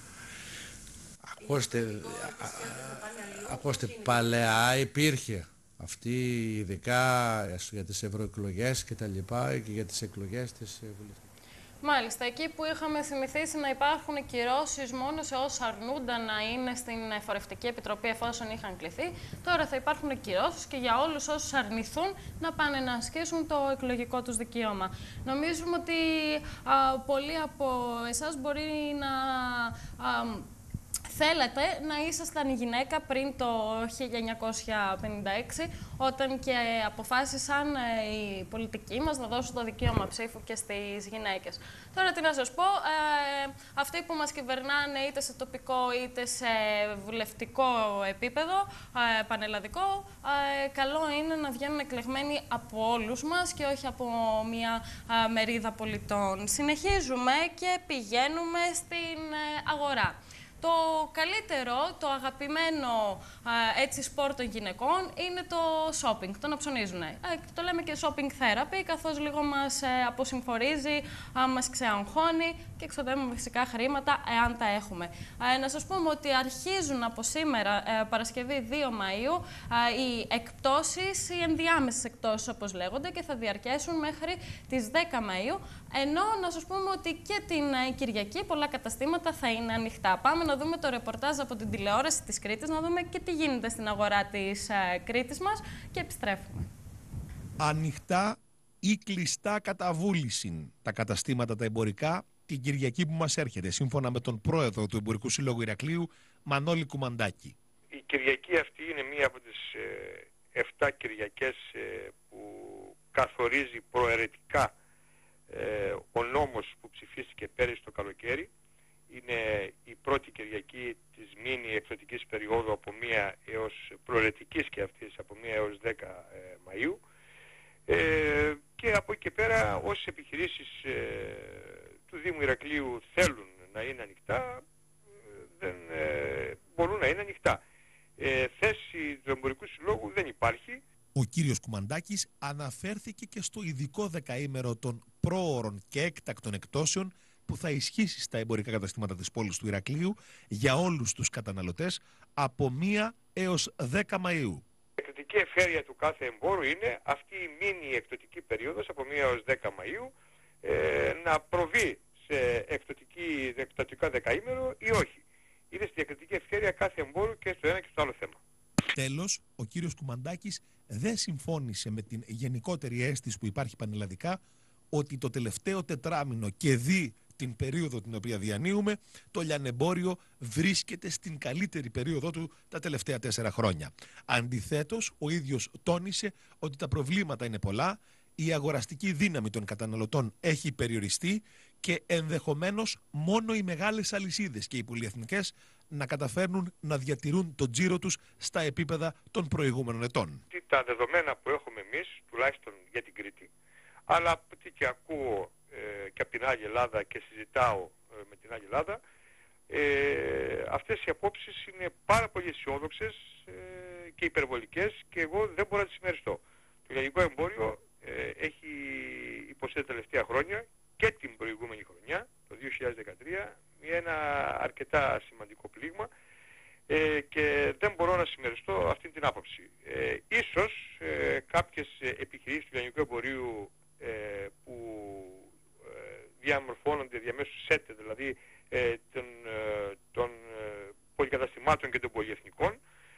Ακούστε, ακούστε, παλαιά υπήρχε αυτή ειδικά για τις ευρωεκλογές και τα λοιπά και για τις εκλογές της βουλευτικής. Μάλιστα, εκεί που είχαμε θυμηθήσει να υπάρχουν κυρώσεις μόνο σε όσους αρνούνταν να είναι στην Εφορευτική Επιτροπή εφόσον είχαν κληθεί, τώρα θα υπάρχουν κυρώσεις και για όλους όσους αρνηθούν να πάνε να ασκήσουν το εκλογικό τους δικαίωμα. Νομίζουμε ότι α, πολλοί από εσάς μπορεί να... Α, θέλετε να ήσασταν γυναίκα πριν το χίλια εννιακόσια πενήντα έξι, όταν και αποφάσισαν οι πολιτικοί μας να δώσουν το δικαίωμα ψήφου και στις γυναίκες. Τώρα τι να σας πω, ε, αυτοί που μας κυβερνάνε είτε σε τοπικό είτε σε βουλευτικό επίπεδο, ε, πανελλαδικό, ε, καλό είναι να βγαίνουν εκλεγμένοι από όλους μας και όχι από μια ε, μερίδα πολιτών. Συνεχίζουμε και πηγαίνουμε στην ε, αγορά. Το καλύτερο, το αγαπημένο ε, έτσι σπορ των γυναικών είναι το shopping, το να ψωνίζουν. Ε, το λέμε και shopping therapy, καθώς λίγο μας ε, αποσυμφορίζει, ε, μας ξεαγχώνει και εξοδεύουμε φυσικά χρήματα εάν τα έχουμε. Ε, να σας πούμε ότι αρχίζουν από σήμερα, ε, Παρασκευή δύο Μαΐου, ε, οι εκπτώσεις, οι ενδιάμεσες εκπτώσεις όπως λέγονται, και θα διαρκέσουν μέχρι τις δέκα Μαΐου, ενώ να σας πούμε ότι και την ε, Κυριακή πολλά καταστήματα θα είναι ανοιχτά. Πάμε να δούμε το ρεπορτάζ από την τηλεόραση της Κρήτης, να δούμε και τι γίνεται στην αγορά της ε, Κρήτης μας και επιστρέφουμε. Ανοιχτά ή κλειστά κατά βούληση τα καταστήματα τα εμπορικά την Κυριακή που μας έρχεται, σύμφωνα με τον πρόεδρο του Εμπορικού Συλλόγου Ηρακλείου, Μανώλη Κουμαντάκη. Η Κυριακή αυτή είναι μία από τις εφτά ε, Κυριακές ε, που καθορίζει προαιρετικά ε, ο νόμος που ψηφίστηκε πέρυσι το καλοκαίρι. Είναι η πρώτη Κυριακή της μίνι εκπτωτικής περίοδου από μία έως προαιρετικής και αυτής από μία έως δέκα ε, Μαΐου. Ε, και από εκεί και πέρα όσες επιχειρήσεις ε, του Δήμου Ηρακλείου θέλουν να είναι ανοιχτά, δεν ε, μπορούν να είναι ανοιχτά. Ε, θέση του Εμπορικού Συλλόγου δεν υπάρχει. Ο κύριος Κουμαντάκης αναφέρθηκε και στο ειδικό δεκαήμερο των πρόωρων και έκτακτων εκτόσεων που θα ισχύσει στα εμπορικά καταστήματα της πόλης του Ηρακλείου για όλους τους καταναλωτές από μία έως δέκα Μαΐου. Η εκπτωτική ευχέρεια του κάθε εμπόρου είναι αυτή η μίνι εκπτωτική περίοδος από μία έως δέκα Μαΐου ε, να προβεί σε εκπτωτική, εκπτωτικά δεκαήμερο ή όχι. Είναι στη διακριτική ευχέρεια κάθε εμπόρου και στο ένα και στο άλλο θέμα. Τέλος, ο κύριος Κουμαντάκης δεν συμφώνησε με την γενικότερη αίσθηση που υπάρχει πανελλαδικά ότι το τελευταίο τετράμινο και δι την περίοδο την οποία διανύουμε, το λιανεμπόριο βρίσκεται στην καλύτερη περίοδο του τα τελευταία τέσσερα χρόνια. Αντιθέτως, ο ίδιος τόνισε ότι τα προβλήματα είναι πολλά, η αγοραστική δύναμη των καταναλωτών έχει περιοριστεί και ενδεχομένως μόνο οι μεγάλες αλυσίδες και οι πολυεθνικές να καταφέρνουν να διατηρούν τον τζίρο τους στα επίπεδα των προηγούμενων ετών. Τα δεδομένα που έχουμε εμείς, τουλάχιστον για την Κρήτη, αλλά από τι και ακούω ε, και από την Άγια Ελλάδα και συζητάω ε, με την Άγια Ελλάδα, ε, αυτές οι απόψεις είναι πάρα πολύ αισιόδοξες ε, και υπερβολικές και εγώ δεν μπορώ να τις συμμεριστώ. Το λιανικό εμπόριο ε, έχει υποστεί τα τελευταία χρόνια και την προηγούμενη χρονιά, το δύο χιλιάδες δεκατρία, ένα αρκετά σημαντικό πλήγμα ε, και δεν μπορώ να συμμεριστώ αυτή την άποψη. Ε, ίσως ε, κάποιες επιχειρήσεις του λιανικού εμπορίου ε, που ε, διαμορφώνονται διαμέσου ΣΕΤΕ, δηλαδή ε, των, ε, των ε, πολυκαταστημάτων και των πολυεθνικών,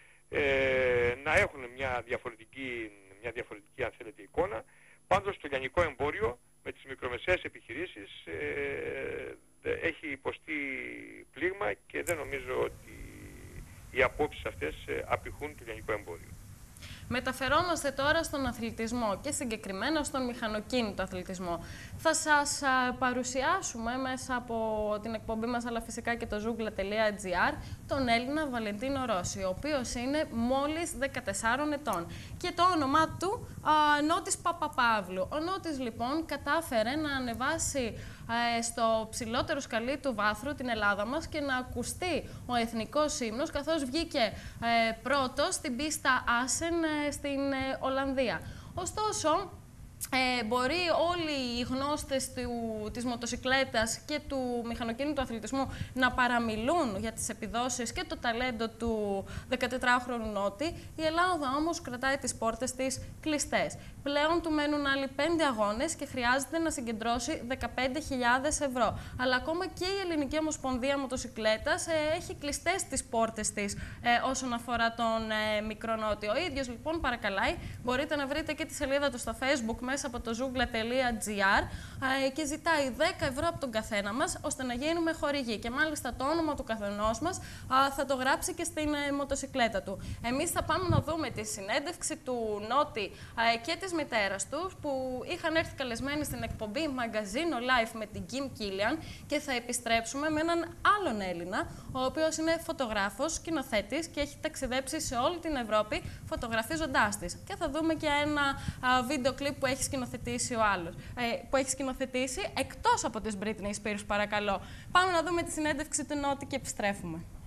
ε, να έχουν μια διαφορετική, μια διαφορετική αν θέλετε εικόνα. Πάντως το λιανικό εμπόριο με τις μικρομεσαίες επιχειρήσεις ε, έχει υποστεί πλήγμα και δεν νομίζω ότι οι απόψεις αυτές απηχούν το λιανικό εμπόριο. Μεταφερόμαστε τώρα στον αθλητισμό και συγκεκριμένα στον μηχανοκίνητο αθλητισμό. Θα σας παρουσιάσουμε μέσα από την εκπομπή μας, αλλά φυσικά και το ζούγκλα τελεία τζι άρ, τον Έλληνα Βαλεντίνο Ρώση, ο οποίος είναι μόλις δεκατεσσάρων ετών. Και το όνομά του α, Νότης Παπαπαύλου. Ο Νότης λοιπόν κατάφερε να ανεβάσει ε, στο ψηλότερο σκαλί του βάθρου την Ελλάδα μας και να ακουστεί ο εθνικός ύμνος, καθώς βγήκε ε, πρώτος στην πίστα Άσεν ε, στην ε, Ολλανδία. Ωστόσο, Ε, μπορεί όλοι οι γνώστες του, της μοτοσικλέτας και του μηχανοκίνητου αθλητισμού να παραμιλούν για τις επιδόσεις και το ταλέντο του δεκατετράχρονου Νότη. Η Ελλάδα όμως κρατάει τις πόρτες της κλειστές. Πλέον του μένουν άλλοι πέντε αγώνες και χρειάζεται να συγκεντρώσει δεκαπέντε χιλιάδες ευρώ. Αλλά ακόμα και η Ελληνική Ομοσπονδία Μοτοσικλέτας ε, έχει κλειστές τις πόρτες της ε, όσον αφορά τον ε, μικρό Νότη. Ο ίδιος λοιπόν παρακαλάει, μπορείτε να βρείτε και τη σελίδα του στο Facebook μέσα από το ζούγκλα τελεία τζι άρ και ζητάει δέκα ευρώ από τον καθένα μας ώστε να γίνουμε χορηγοί. Και μάλιστα το όνομα του καθενός μας θα το γράψει και στην μοτοσικλέτα του. Εμείς θα πάμε να δούμε τη συνέντευξη του Νότη και της μητέρας του που είχαν έρθει καλεσμένοι στην εκπομπή Μαγκαζίνο Live με την Kim Killian και θα επιστρέψουμε με έναν άλλον Έλληνα, ο οποίος είναι φωτογράφος, σκηνοθέτης και έχει ταξιδέψει σε όλη την Ευρώπη φωτογραφίζοντάς της. Και θα δούμε και ένα βίντεο κλιπ που έχει σκηνοθετήσει ο άλλος, ε, που έχει σκηνοθετήσει εκτός από τις Britney Spears, παρακαλώ. Πάμε να δούμε τη συνέντευξη του Νότη και επιστρέφουμε.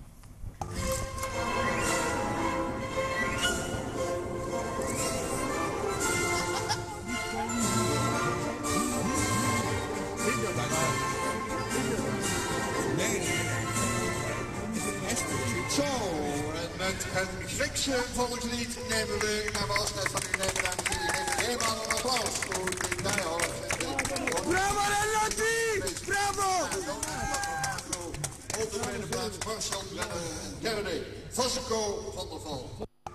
Flexion volkslied nemen we naar de afscheid van u nemen, dames en heren. Geef helemaal een applaus voor Dick Nijhoff. Bravo Relotti! Bravo! Op de tweede plaats Marcel Derde, Vasco van der Val.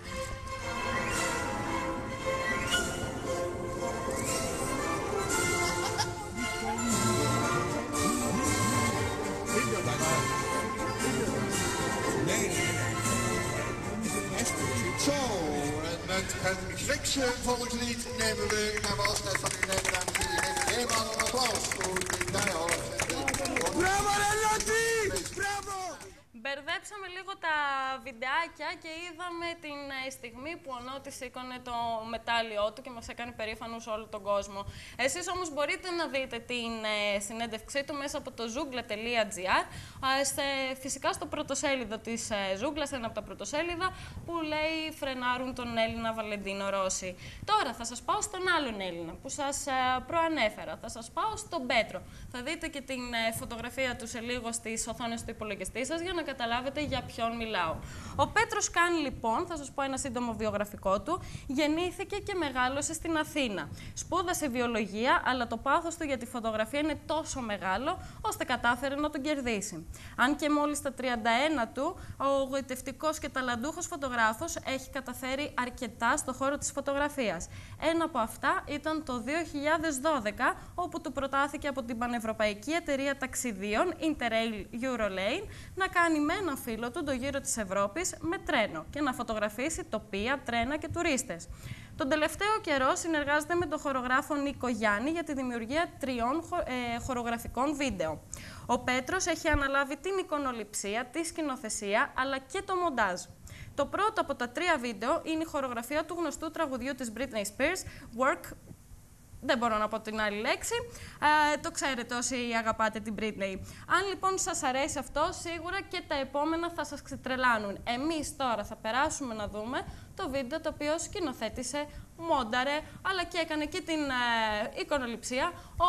Zo, en met het Griekse volkslied nemen we naar de afscheid van u nemen, dames en heren. Geef helemaal een applaus voor Dick Nijhoff. Μπράβο ρε Λότι! Μπράβο! Μπερδέψαμε λίγο τα βιντεάκια και είδαμε την στιγμή που ο Νότης σήκωνε το μετάλλιό του και μας έκανε περήφανους όλο τον κόσμο. Εσείς όμως μπορείτε να δείτε την ε, συνέντευξή του μέσα από το zoogla τελεία gr, ε, φυσικά στο πρωτοσέλιδο της ε, Zoogla, ένα από τα πρωτοσέλιδα που λέει «Φρενάρουν τον Έλληνα Βαλεντίνο Ρώση». Τώρα θα σας πάω στον άλλον Έλληνα που σας ε, προανέφερα. Θα σας πάω στον Πέτρο. Θα δείτε και την ε, φωτογραφία του σε λίγο στις οθόνες του υπολογιστή σας για να καταλάβετε για ποιον μιλάω. Ο Πέτρος Καν, λοιπόν, θα σας πω ένα σύντομο βιογραφικό του, γεννήθηκε και μεγάλωσε στην Αθήνα. Σπούδασε βιολογία, αλλά το πάθος του για τη φωτογραφία είναι τόσο μεγάλο, ώστε κατάφερε να τον κερδίσει. Αν και μόλις στα τριάντα ένα του, ο γοητευτικός και ταλαντούχος φωτογράφος έχει καταφέρει αρκετά στο χώρο της φωτογραφίας. Ένα από αυτά ήταν το δύο χιλιάδες δώδεκα, όπου του προτάθηκε από την πανευρωπαϊκή εταιρεία ταξιδίων Interrail Eurolane να κάνει με έναν φίλο του το γύρο της Ευρώπης με τρένο και να φωτογραφίσει τοπία, τρένα και τουρίστες. Τον τελευταίο καιρό συνεργάζεται με τον χορογράφο Νίκο Γιάννη για τη δημιουργία τριών ε, χορογραφικών βίντεο. Ο Πέτρος έχει αναλάβει την εικονοληψία, τη σκηνοθεσία αλλά και το μοντάζ. Το πρώτο από τα τρία βίντεο είναι η χορογραφία του γνωστού τραγουδιού της Britney Spears, Work. Δεν μπορώ να πω την άλλη λέξη. Ε, το ξέρετε όσοι αγαπάτε την Britney. Αν λοιπόν σας αρέσει αυτό, σίγουρα και τα επόμενα θα σας ξετρελάνουν. Εμείς τώρα θα περάσουμε να δούμε το βίντεο το οποίο σκηνοθέτησε, μόνταρε, αλλά και έκανε και την ε, εικονοληψία ο,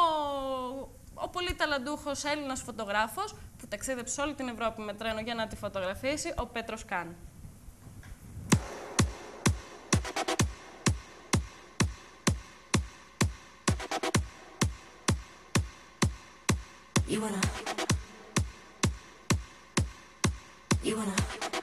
ο πολύ ταλαντούχος Έλληνας φωτογράφος που ταξίδεψε σε όλη την Ευρώπη με τρένο για να τη φωτογραφίσει, ο Πέτρος Καν. You wanna, you wanna,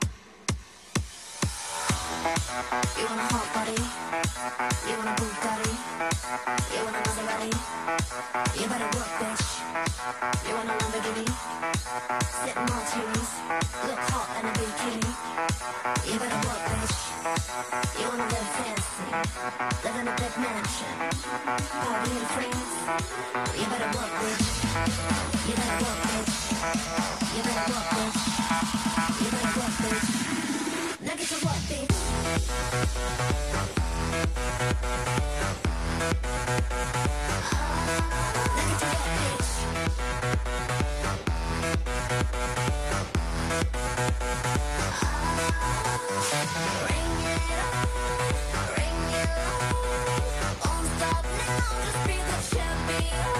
you want a hot body, you want a Bugatti, you want a Maserati, you better work, bitch, you want a Lamborghini, sip martinis, look hot in a bikini, you better work, bitch, you wanna live fancy, live in a big mansion, party in France, you better work, bitch. You better work, bitch. You better work, bitch. You better work, bitch. Now get to work, bitch. Now get to work, bitch. Ring it up, ring it up. Won't stop now, just be the champion.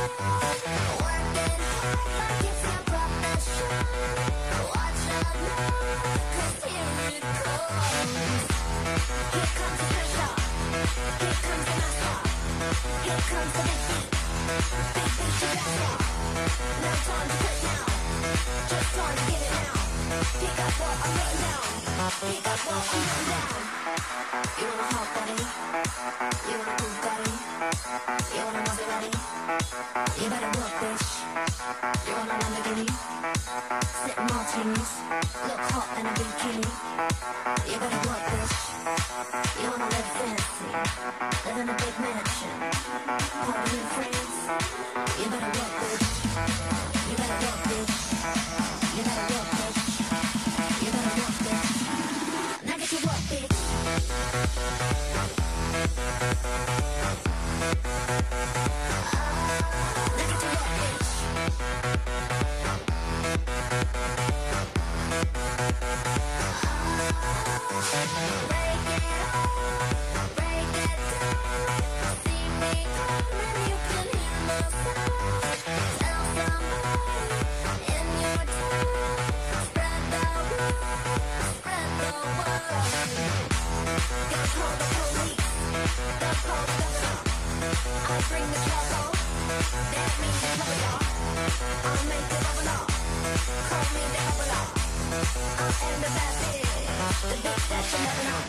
Here comes the big beat, big beat you got stop. No time to quit now, just time to get it now. Pick up what I'm putting down, pick up what I'm putting down. You want a hot body, you want a Bugatti, you want a Maserati, you better work, bitch. You want a Lamborghini, sip martinis, look hot in a bikini. You better work, bitch. You wanna live fancy, live in a big mansion, party in France. You better work, bitch. You better work, bitch. You better work, bitch. You better work, bitch. Now get to work, bitch. Now get to work, bitch. call the police. The police. I bring the trouble. That means the trouble, y'all. I'll make it bubble up. Call me the bubble up. I am the bad bitch, the bitch that you never know.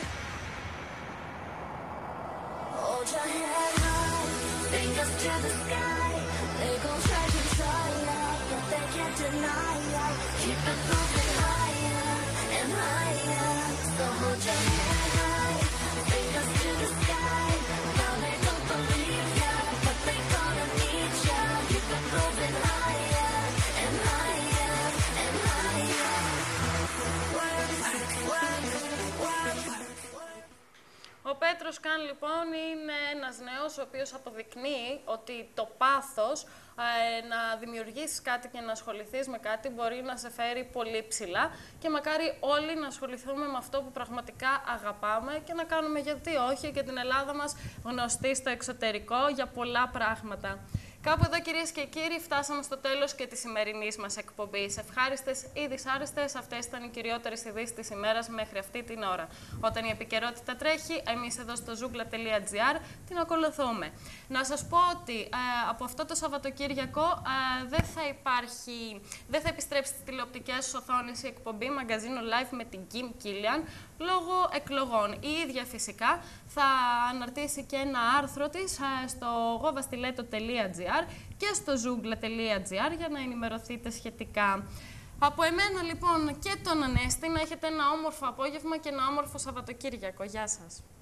Hold your head high, fingers to the sky. They gon' try to try ya, but they can't deny ya. Keep it moving higher and higher. So hold your head high, fingers to the sky. Now they don't believe ya, but they gonna need ya. Keep it moving higher and higher and higher. Work, work, work. Ο Πέτρος Καν λοιπόν είναι ένας νέος ο οποίος αποδεικνύει ότι το πάθος ε, να δημιουργήσεις κάτι και να ασχοληθείς με κάτι μπορεί να σε φέρει πολύ ψηλά και μακάρι όλοι να ασχοληθούμε με αυτό που πραγματικά αγαπάμε και να κάνουμε, γιατί όχι, και την Ελλάδα μας γνωστή στο εξωτερικό για πολλά πράγματα. Κάπου εδώ, κυρίες και κύριοι, φτάσαμε στο τέλος και της σημερινής μας εκπομπής. Ευχάριστες ή δυσάρεστες, αυτές ήταν οι κυριότερες ειδήσεις της ημέρας μέχρι αυτή την ώρα. Όταν η επικαιρότητα τρέχει, εμείς εδώ στο ζούγκλα τελεία τζι άρ την ακολουθούμε. Να σας πω ότι ε, από αυτό το Σαββατοκύριακο ε, δεν θα υπάρχει, δεν θα επιστρέψει στις τηλεοπτικές οθόνες η εκπομπή Μαγκαζίνο Live με την Kim Killian λόγω εκλογών. Η ίδια φυσικά θα αναρτήσει και ένα άρθρο της ε, στο γοβαστιλέτο τελεία τζι άρ και στο ζούγκλα τελεία τζι άρ για να ενημερωθείτε σχετικά. Από εμένα λοιπόν και τον Ανέστη, να έχετε ένα όμορφο απόγευμα και ένα όμορφο Σαββατοκύριακο. Γεια σας.